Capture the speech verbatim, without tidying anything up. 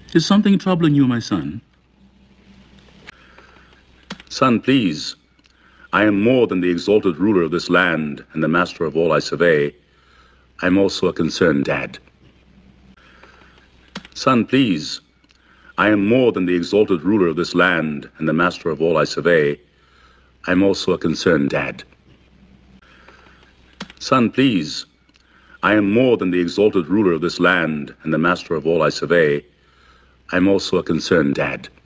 Is something troubling you, my son? Son, please. I am more than the exalted ruler of this land and the master of all I survey. I am also a concerned dad. Son, please. I am more than the exalted ruler of this land and the master of all I survey. I am also a concerned dad. Son, please. I am more than the exalted ruler of this land and the master of all I survey. I am also a concerned dad.